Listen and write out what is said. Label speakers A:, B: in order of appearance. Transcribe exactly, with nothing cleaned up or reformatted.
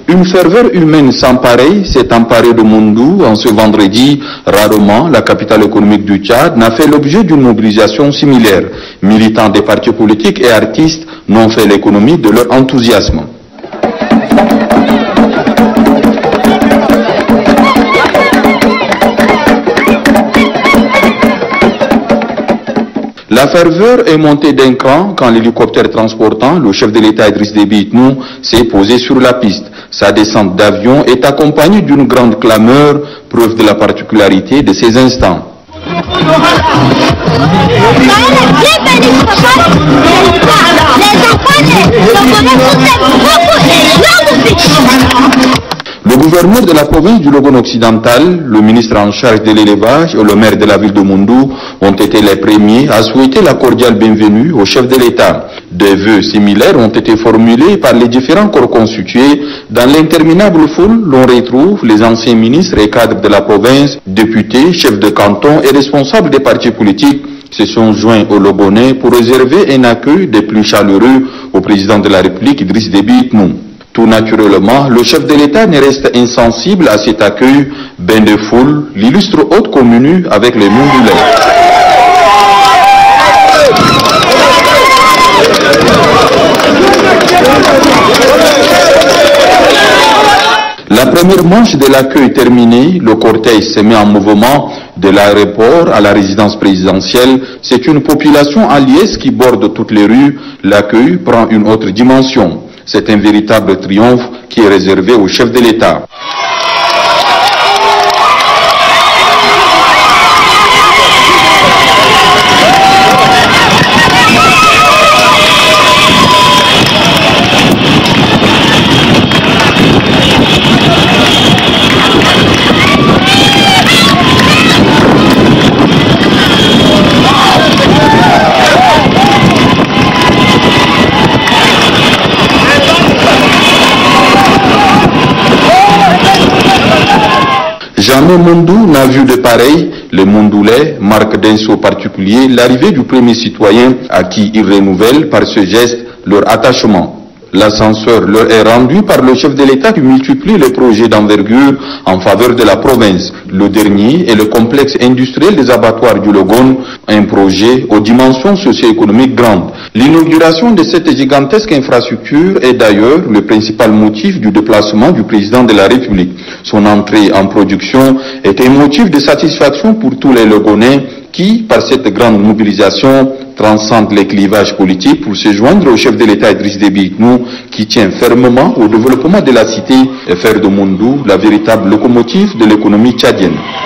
A: Une ferveur humaine sans pareil s'est emparée de Moundou en ce vendredi. Rarement, la capitale économique du Tchad n'a fait l'objet d'une mobilisation similaire. Militants des partis politiques et artistes n'ont fait l'économie de leur enthousiasme. La ferveur est montée d'un cran quand l'hélicoptère transportant le chef de l'État Idriss Déby Itnou s'est posé sur la piste. Sa descente d'avion est accompagnée d'une grande clameur, preuve de la particularité de ces instants. Le gouverneur de la province du Logone occidental, le ministre en charge de l'élevage et le maire de la ville de Moundou ont été les premiers à souhaiter la cordiale bienvenue au chef de l'État. Des vœux similaires ont été formulés par les différents corps constitués. Dans l'interminable foule, l'on retrouve les anciens ministres et cadres de la province, députés, chefs de canton et responsables des partis politiques se sont joints aux Logonais pour réserver un accueil des plus chaleureux au président de la République, Idriss Déby Itnou. Tout naturellement, le chef de l'État ne reste insensible à cet accueil. Bain de foule, l'illustre haute commune avec les Moundoulais. La première manche de l'accueil terminée, le cortège se met en mouvement de l'aéroport à la résidence présidentielle. C'est une population en liesse qui borde toutes les rues. L'accueil prend une autre dimension. C'est un véritable triomphe qui est réservé au chef de l'État. Jamais Moundou n'a vu de pareil. Les Moundoulais marquent d'un saut particulier l'arrivée du premier citoyen à qui ils renouvellent par ce geste leur attachement. L'ascenseur leur est rendu par le chef de l'État qui multiplie les projets d'envergure en faveur de la province. Le dernier est le complexe industriel des abattoirs du Logone, un projet aux dimensions socio-économiques grandes. L'inauguration de cette gigantesque infrastructure est d'ailleurs le principal motif du déplacement du président de la République. Son entrée en production est un motif de satisfaction pour tous les Logonais qui, par cette grande mobilisation, transcendent les clivages politiques pour se joindre au chef de l'État Idriss Déby Itnou, qui tient fermement au développement de la cité et faire de Moundou la véritable locomotive de l'économie tchadienne.